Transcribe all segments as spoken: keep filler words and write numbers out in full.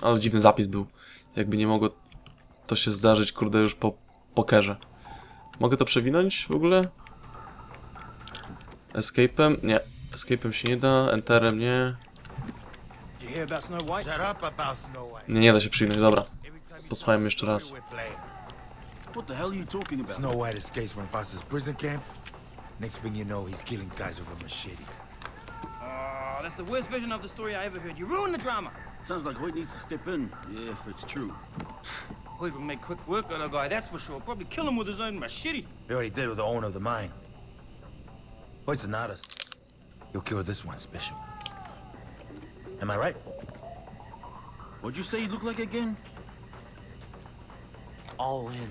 Ale dziwny zapis był. Jakby nie mogło to się zdarzyć, kurde, już po pokerze. Mogę to przewinąć w ogóle? Escape'em? Nie. Escape'em się nie da, Enterem nie. Nie, nie da się przywinąć, dobra. Posłuchajmy jeszcze raz. What the hell are you talking about? Snow White escapes from Foster's prison camp. Next thing you know, he's killing guys with a machete. Oh, that's the worst version of the story I ever heard. You ruined the drama. Sounds like Hoyt needs to step in, yeah, if it's true. Hoyt would make quick work of the guy, that's for sure. Probably kill him with his own machete. He already did with the owner of the mine. Hoyt's an artist. He'll kill this one special. Am I right? What'd you say you look like again? All in.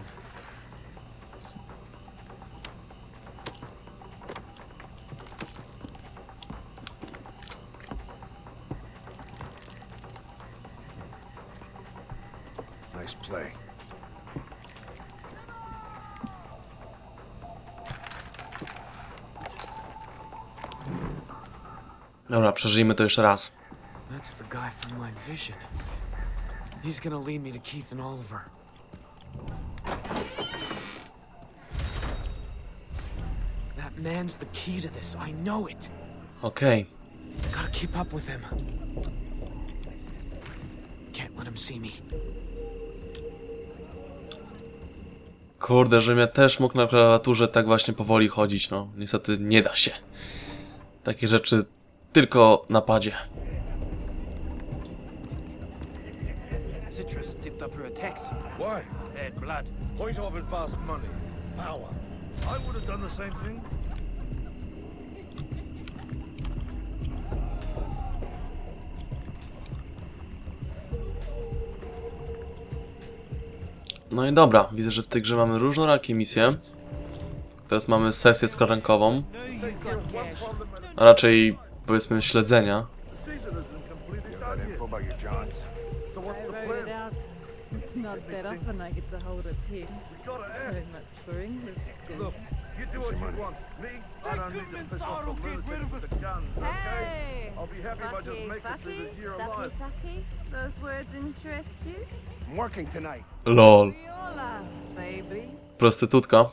Nice play. Dobra, przeżyjmy to jeszcze raz. That's the guy from my vision. He's gonna lead me to Keith and Oliver. That man's the key to this. I know it. Okej. Gotta keep up with him. Can't let him see me. Kurde, żebym ja też mógł na klawiaturze tak właśnie powoli chodzić, no. Niestety nie da się. Takie rzeczy tylko na padzie. Citrus dipped up her attacks. Why? Bad blood. Point off and fast money. Power. I would have done the same thing. No i dobra, widzę, że w tej grze mamy różnorakie misje. Teraz mamy sesję sklerankową. A raczej, powiedzmy, śledzenia. Hey! Bucky, Bucky? Ducky, Ducky? Those words interest you? I'm working tonight. Lol. Viola, baby. Prostytutka.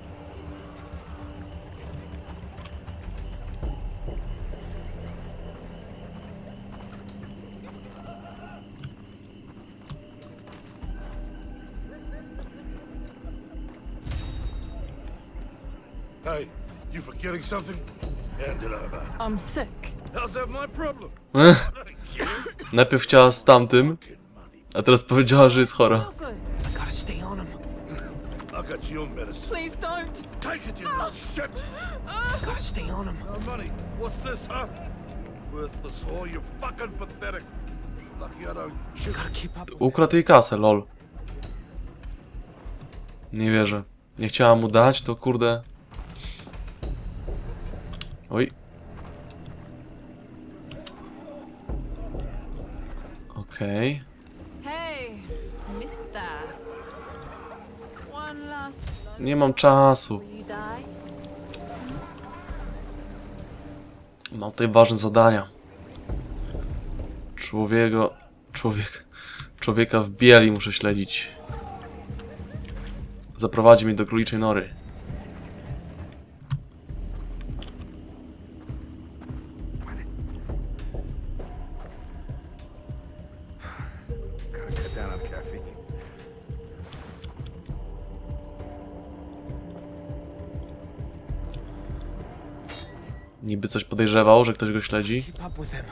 Hey, you forgetting something? Hand it over. I'm sick. How's that my problem? Ech. Najpierw chciała z tamtym, a teraz powiedziała, że jest chora. Oh, good. I gotta stay on him. I got your medicine. Please don't. Take it, you little shit. I gotta stay on him. No money. What's this, huh? Worthless whore, you fucking pathetic. Lucky I don't shoot. Gotta keep up with him. Ukradł jej kasę, lol. Nie wierzę. Nie chciała mu dać, to kurde. Oj. Okej. Hey, mister. One last blow. Nie mam czasu. Will you die? Mam tutaj ważne zadania. Człowieka... Człowiek... Człowieka w bieli muszę śledzić. Zaprowadzi mnie do króliczej nory. Gotta cut down on caffeine. Niby coś podejrzewał, że ktoś go śledzi. Keep up with him.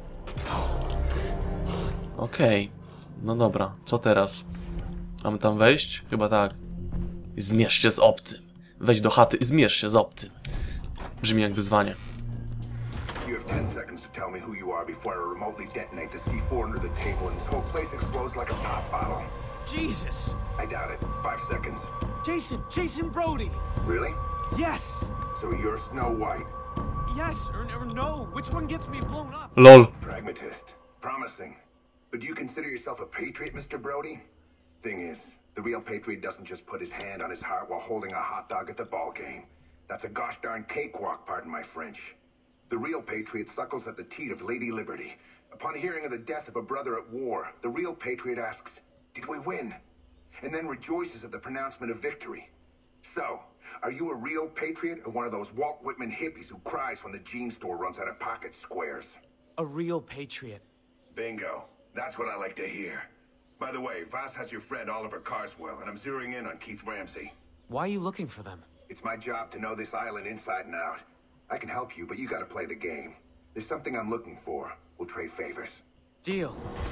Okej. No dobra, co teraz? Mamy tam wejść? Chyba tak. Zmierz się z obcym. Wejdź do chaty i zmierz się z obcym. Brzmi jak wyzwanie. You have ten seconds to tell me who you are before I remotely detonate the C four under the table and this whole place explodes like a pop bottle. Jesus! I doubt it. Five seconds. Jason! Jason Brody! Really? Yes! So you're Snow White. Yes or, or no? Which one gets me blown up? LOL. Pragmatist. Promising. But do you consider yourself a patriot, Mister Brody? Thing is, the real patriot doesn't just put his hand on his heart while holding a hot dog at the ball game. That's a gosh darn cakewalk, pardon my French. The real patriot suckles at the teat of Lady Liberty. Upon hearing of the death of a brother at war, the real patriot asks, "Did we win?" And then rejoices at the pronouncement of victory. So, are you a real patriot or one of those Walt Whitman hippies who cries when the jean store runs out of pocket squares? A real patriot. Bingo. That's what I like to hear. By the way, Voss has your friend Oliver Carswell, and I'm zeroing in on Keith Ramsey. Why are you looking for them? It's my job to know this island inside and out. I can help you, but you gotta play the game. There's something I'm looking for. We'll trade favors. Deal.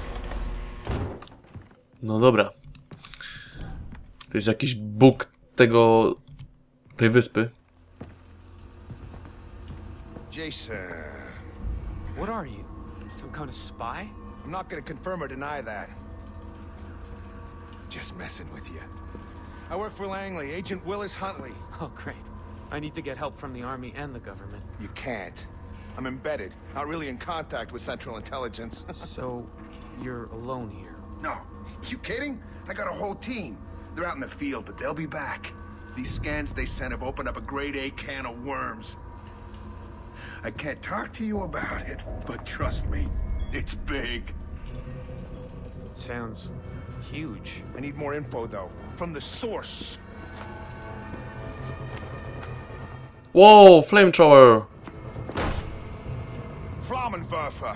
No dobra. To jest jakiś bóg tego... tej wyspy. Jason. What are you? Some kind of spy? I'm not gonna confirm or deny that. Just messing with you. I work for Langley, Agent Willis Huntley. Oh, great. I need to get help from the army and the government. You can't. I'm embedded, not really in contact with Central Intelligence. So, you're alone here? No. You kidding? I got a whole team. They're out in the field, but they'll be back. These scans they sent have opened up a grade A can of worms. I can't talk to you about it, but trust me, it's big. Sounds huge. I need more info, though, from the source. Whoa, flamethrower! Flammenwerfer.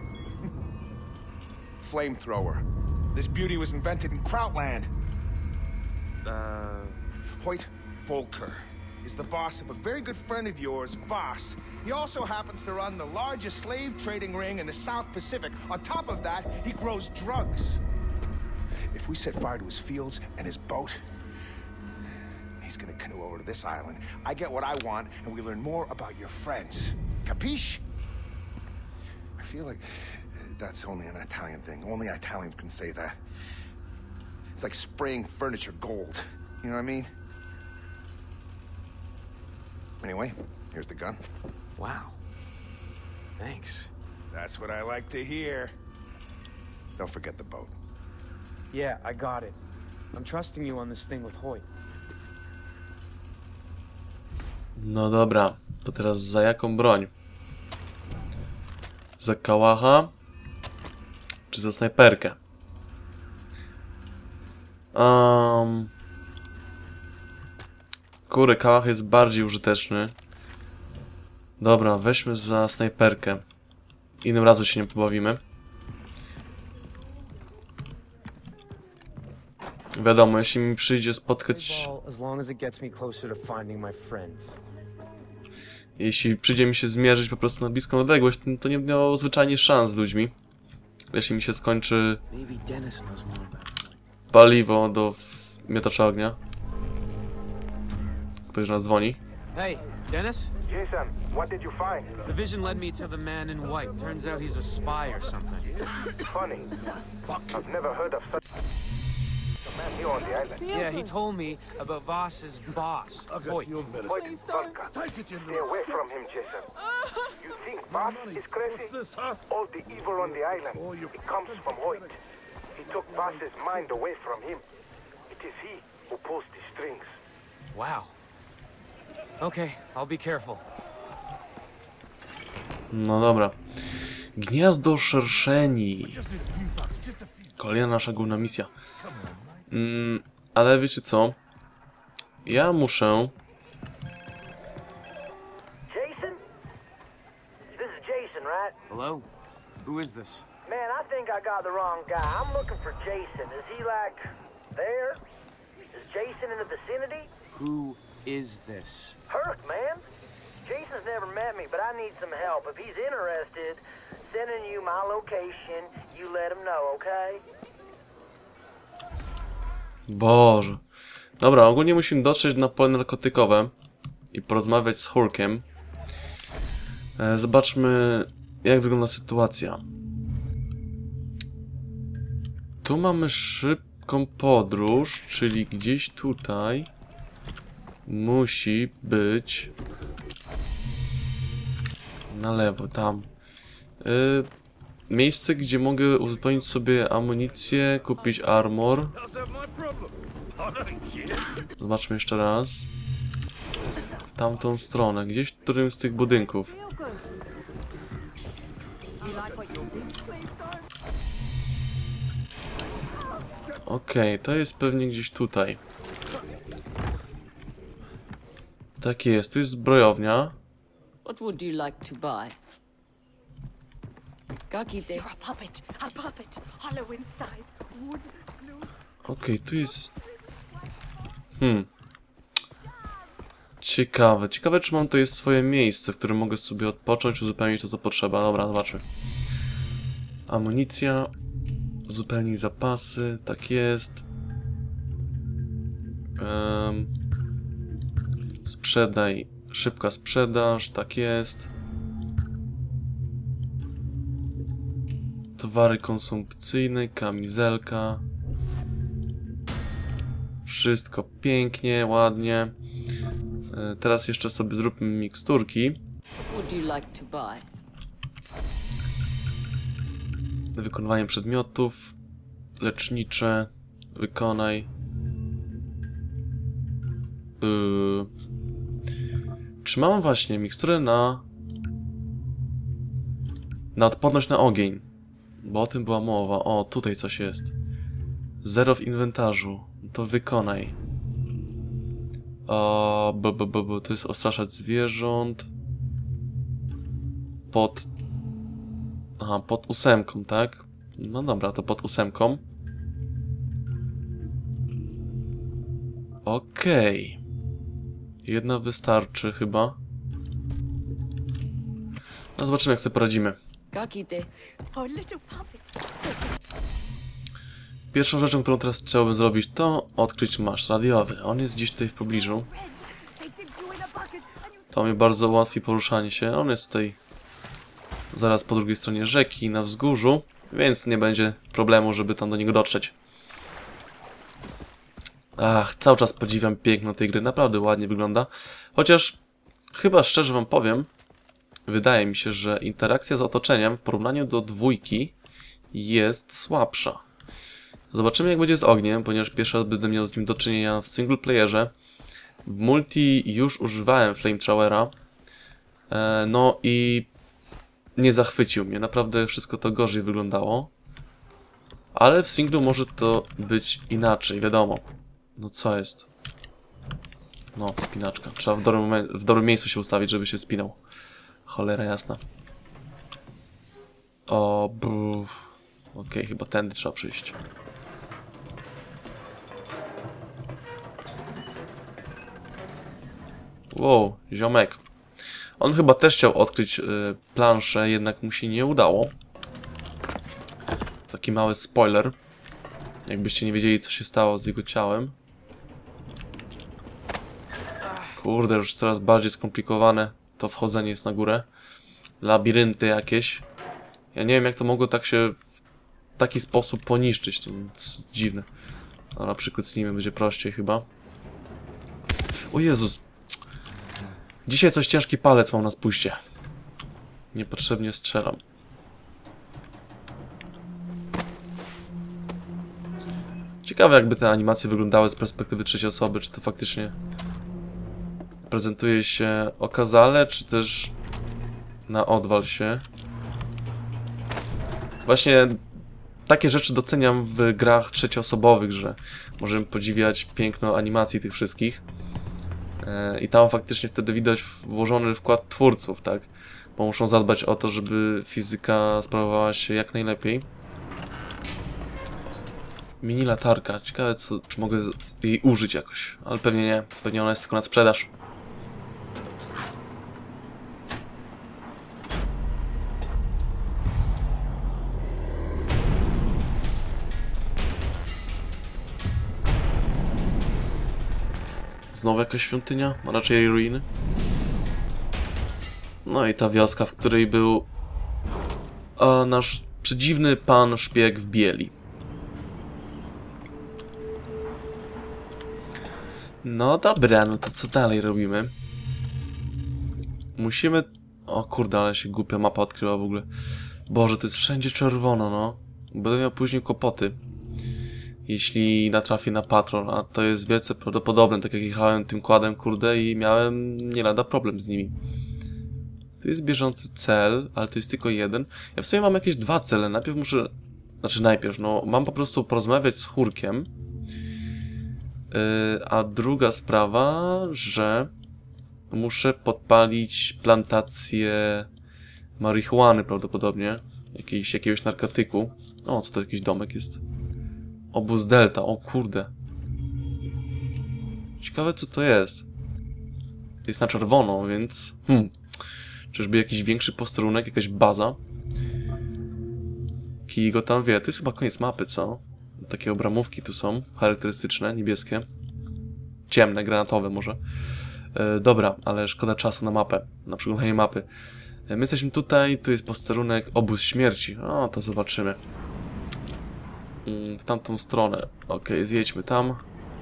Flamethrower. This beauty was invented in Krautland. Uh... Hoyt Volker is the boss of a very good friend of yours, Voss. He also happens to run the largest slave trading ring in the South Pacific. On top of that, he grows drugs. If we set fire to his fields and his boat, he's gonna canoe over to this island. I get what I want, and we learn more about your friends. Capiche? I feel like that's only an Italian thing. Only Italians can say that. It's like spraying furniture gold. You know what I mean? Anyway, here's the gun. Wow. Thanks. That's what I like to hear. Don't forget the boat. Yeah, I got it. I'm trusting you on this thing with Hoyt. No dobra, to teraz za jaką broń? Za kałacha? Czy za snajperkę? Um... Kurde, kałach jest bardziej użyteczny. Dobra, weźmy za snajperkę. Innym razem się nie pobawimy. Wiadomo, jeśli mi przyjdzie spotkać... Jeśli przyjdzie mi się zmierzyć po prostu na bliską odległość, to nie miało zwyczajnie szans z ludźmi. Jeśli mi się skończy paliwo do miotacza ognia. Ktoś nas dzwoni. Hey, Dennis? Jason, what did you find? The vision led me to the man in white. Turns out he's a spy or something. Funny. I've never heard of such a man here on the island. Yeah, he told me about Voss's boss, Hoyt. Hoyt Volker. Stay away from him, Jason. You think Voss is crazy? All the evil on the island, it comes from Hoyt. He took Voss's mind away from him. It is he who pulls the strings. Wow. Okay, I'll be careful. No dobra. Gniazdo szerszeni. Kolejna nasza główna misja. Mm, ale wiecie co? Ja muszę... Jason? This is Jason, right? Hello? Who is this? Man, I think I got the wrong guy. I'm looking for Jason. Is he like there? Is Jason in the vicinity? Who is this? Herc, man. Jason's never met me, but I need some help. If he's interested, sending you my location, you let him know, okay? Boże. Dobra, ogólnie musimy dotrzeć na pole narkotykowe i porozmawiać z Hurkiem. E, zobaczmy, jak wygląda sytuacja. Tu mamy szybką podróż, czyli gdzieś tutaj musi być na lewo, tam. E, miejsce, gdzie mogę uzupełnić sobie amunicję, kupić armor. Zobaczmy jeszcze raz. W tamtą stronę, gdzieś w którymś z tych budynków. Okej, okay, to jest pewnie gdzieś tutaj. Tak jest, tu jest zbrojownia. What would you like to buy? Kakite. You're a puppet. A puppet. Hollow inside. Wood, blue. Okej, okay, tu jest... Hmm. Ciekawe. Ciekawe, czy mam tutaj swoje miejsce, w którym mogę sobie odpocząć, uzupełnić to, co potrzeba. Dobra, zobaczmy. Amunicja. Uzupełnij zapasy. Tak jest. Um, sprzedaj. Szybka sprzedaż. Tak jest. Towary konsumpcyjne. Kamizelka. Wszystko pięknie, ładnie. Teraz jeszcze sobie zróbmy miksturki. Wykonywanie przedmiotów. Lecznicze. Wykonaj. Yy. Czy mam właśnie miksturę na... na odporność na ogień? Bo o tym była mowa. O, tutaj coś jest. Zero w inwentarzu. To wykonaj. O, bo, bo, bo, bo, to jest ostraszać zwierząt. Pod... Aha, pod ósemką, tak? No dobra, to pod ósemką. Okej. Okay. Jedna wystarczy chyba. No zobaczymy, jak sobie poradzimy. Pierwszą rzeczą, którą teraz chciałbym zrobić, to odkryć maszt radiowy. On jest gdzieś tutaj w pobliżu. To mi bardzo ułatwi poruszanie się. On jest tutaj zaraz po drugiej stronie rzeki, na wzgórzu, więc nie będzie problemu, żeby tam do niego dotrzeć. Ach, cały czas podziwiam piękno tej gry. Naprawdę ładnie wygląda. Chociaż, chyba szczerze wam powiem, wydaje mi się, że interakcja z otoczeniem w porównaniu do dwójki jest słabsza. Zobaczymy, jak będzie z ogniem, ponieważ pierwszy raz będę miał z nim do czynienia w single playerze. W multi już używałem flamethrowera. E, no i nie zachwycił mnie. Naprawdę wszystko to gorzej wyglądało. Ale w singlu może to być inaczej, wiadomo. No co jest? No, spinaczka. Trzeba w dobrym, w dobrym miejscu się ustawić, żeby się spinał. Cholera jasna. O, bu. Okej, okay, chyba tędy trzeba przyjść. Wow, ziomek. On chyba też chciał odkryć y, planszę, jednak mu się nie udało. Taki mały spoiler. Jakbyście nie wiedzieli, co się stało z jego ciałem. Kurde, już coraz bardziej skomplikowane to wchodzenie jest na górę. Labirynty jakieś. Ja nie wiem, jak to mogło tak się w taki sposób poniszczyć. To jest dziwne. A na przykład z nim będzie prościej chyba. O Jezus. Dzisiaj coś ciężki palec mam na spuście. Niepotrzebnie strzelam. Ciekawe, jakby te animacje wyglądały z perspektywy trzeciej osoby. Czy to faktycznie prezentuje się okazale, czy też na odwal się. Właśnie takie rzeczy doceniam w grach trzecioosobowych, że możemy podziwiać piękno animacji tych wszystkich. I tam faktycznie wtedy widać włożony wkład twórców, tak? Bo muszą zadbać o to, żeby fizyka sprawowała się jak najlepiej. Mini latarka. Ciekawe, co, czy mogę jej użyć jakoś. Ale pewnie nie. Pewnie ona jest tylko na sprzedaż. Znowu jakaś świątynia, a raczej jej ruiny. No i ta wioska, w której był a, nasz przedziwny pan szpieg w bieli. No dobra, no to co dalej robimy? Musimy... O kurde, ale się głupia mapa odkryła w ogóle. Boże, to jest wszędzie czerwono, no. Będę miał później kłopoty. Jeśli natrafię na patrol, a to jest wielce prawdopodobne, tak jak jechałem tym kładem, kurde, i miałem nie lada problem z nimi. Tu jest bieżący cel, ale to jest tylko jeden. Ja w sumie mam jakieś dwa cele. Najpierw muszę Znaczy najpierw, no mam po prostu porozmawiać z Hurkiem. Yy, a druga sprawa, że muszę podpalić plantację marihuany prawdopodobnie. Jakiejś, jakiegoś narkotyku. O, co to jakiś domek jest? Obóz Delta, o kurde. Ciekawe co to jest. Jest na czerwono, więc... Hmm. Czyżby jakiś większy posterunek, jakaś baza? Kij go tam wie. To jest chyba koniec mapy, co? Takie obramówki tu są, charakterystyczne, niebieskie. Ciemne, granatowe może. E, dobra, ale szkoda czasu na mapę, na przeglądanie mapy. E, my jesteśmy tutaj, tu jest posterunek Obóz Śmierci. O, to zobaczymy. Mm, w tamtą stronę. Ok, zjedźmy tam.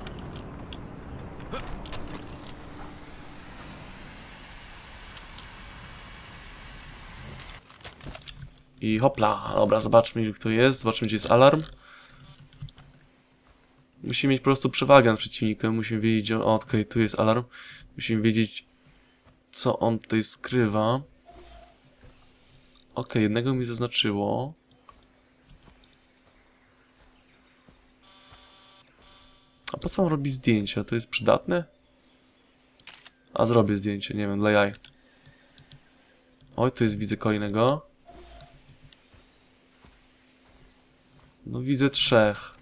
I hopla, dobra, zobaczmy kto jest, zobaczmy gdzie jest alarm. Musimy mieć po prostu przewagę nad przeciwnikiem, musimy wiedzieć, o, okej, okay, tu jest alarm. Musimy wiedzieć, co on tutaj skrywa. Okej, okay, jednego mi zaznaczyło. A po co on robi zdjęcia? To jest przydatne? A zrobię zdjęcie, nie wiem, dla jaj. Oj, tu jest, widzę kolejnego. No widzę trzech.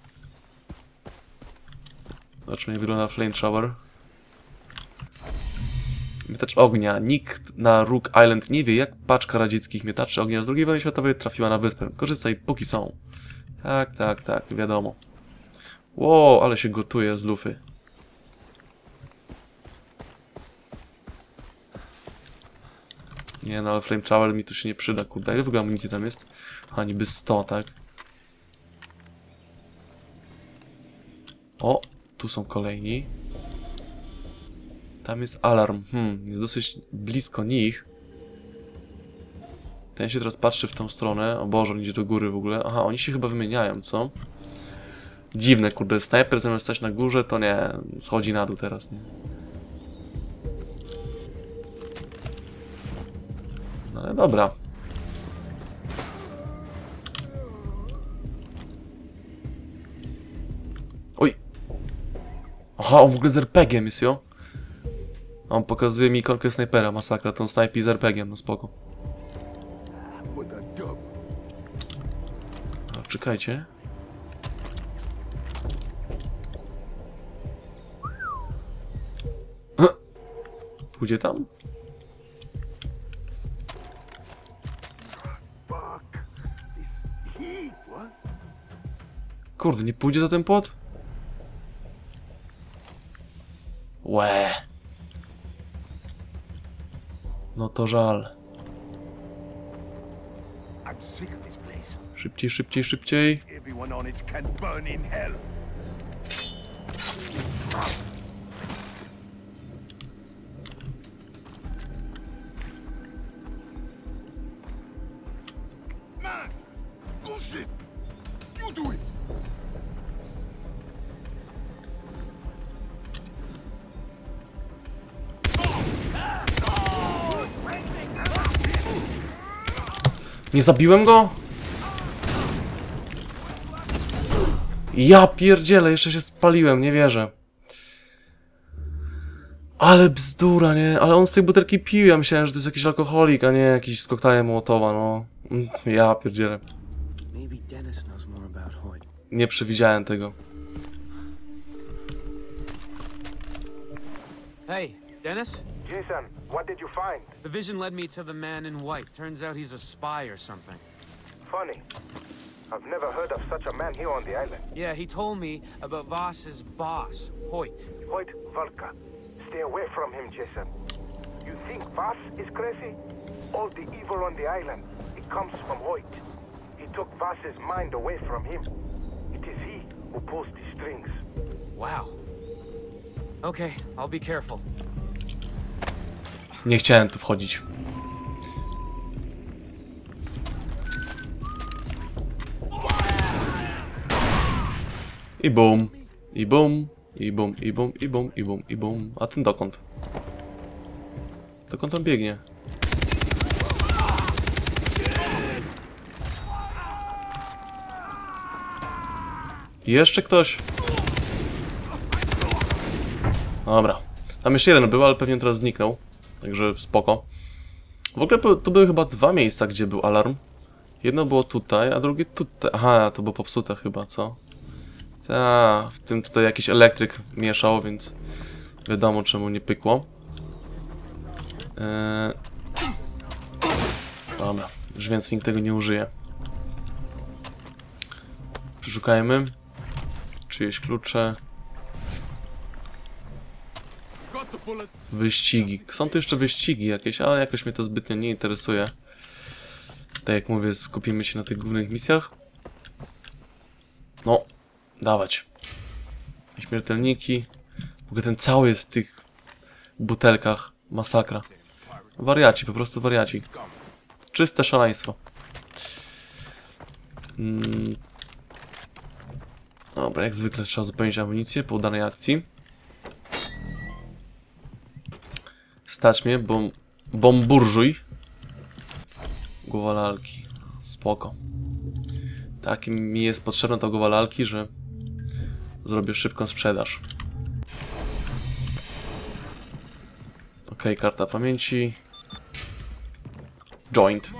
Zobaczmy jak wygląda Flame Shower. Miotacz ognia. Nikt na Rook Island nie wie, jak paczka radzieckich miotaczy ognia z drugiej wojny światowej trafiła na wyspę. Korzystaj póki są. Tak, tak, tak, wiadomo. Wow, ale się gotuje z lufy. Nie no, ale Flame Shower mi tu się nie przyda, kurde. Ile w ogóle amunicji tam jest? A niby sto, tak? O, tu są kolejni. Tam jest alarm. Hmm, jest dosyć blisko nich. Ten się teraz patrzy w tą stronę. O Boże, on idzie do góry w ogóle. Aha, oni się chyba wymieniają, co? Dziwne, kurde. Snajper zamiast stać na górze, to nie. Schodzi na dół teraz, nie? No ale dobra. Oj! Aha, on w ogóle z er pe giem jest, jo? On pokazuje mi ikonkę snajpera, masakra, to on snajpi z er pe giem, no spoko. A, czekajcie. Pójdzie tam? Kurde, nie pójdzie za ten płot? Łe. No to żal. Szybciej, szybciej, szybciej. Nie zabiłem go? Ja pierdzielę, jeszcze się spaliłem, nie wierzę. Ale bzdura, nie? Ale on z tej butelki pił, ja myślałem, że to jest jakiś alkoholik, a nie jakiś z koktajlem Mołotowa, no. Ja pierdzielę. Nie przewidziałem tego. Hey, Dennis? Jason, what did you find? The vision led me to the man in white. Turns out he's a spy or something. Funny. I've never heard of such a man here on the island. Yeah, he told me about Voss's boss, Hoyt. Hoyt Volker. Stay away from him, Jason. You think Voss is crazy? All the evil on the island, it comes from Hoyt. He took Voss's mind away from him. It is he who pulls the strings. Wow. Okay, I'll be careful. Nie chciałem tu wchodzić. I bum, i bum, i bum, i bum, i bum, i bum, i bum. A ten dokąd? Dokąd on biegnie? Jeszcze ktoś? Dobra. Tam jeszcze jeden był, ale pewnie teraz zniknął. Także spoko. W ogóle tu były chyba dwa miejsca, gdzie był alarm. Jedno było tutaj, a drugie tutaj. Aha, to było popsute chyba, co? Ta, w tym tutaj jakiś elektryk mieszał, więc wiadomo czemu nie pykło. Eee... Dobra, już więcej nikt tego nie użyje. Przeszukajmy. Czyjeś klucze. Wyścigi. Są tu jeszcze wyścigi jakieś, ale jakoś mnie to zbytnio nie interesuje. Tak jak mówię, skupimy się na tych głównych misjach. No, dawać. Śmiertelniki. W ogóle ten cały jest w tych butelkach. Masakra. Wariaci, po prostu wariaci. Czyste szaleństwo. Hmm. Dobra, jak zwykle trzeba zupełnić amunicję po udanej akcji. Stać mnie, bom... bomburżuj. Głowa lalki. Spoko. Tak mi jest potrzebna ta głowa lalki, że zrobię szybką sprzedaż. Ok, karta pamięci. Joint.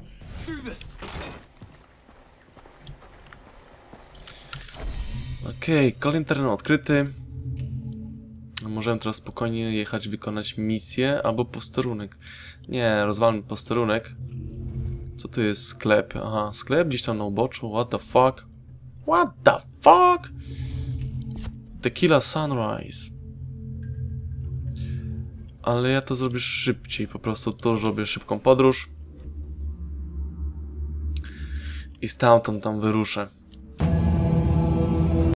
Ok, kolejny teren odkryty. Możemy teraz spokojnie jechać, wykonać misję albo posterunek. Nie, rozwalmy posterunek. Co to jest sklep? Aha, sklep gdzieś tam na uboczu. What the fuck? What the fuck? Tequila Sunrise. Ale ja to zrobię szybciej. Po prostu tu zrobię szybką podróż. I stamtąd tam wyruszę.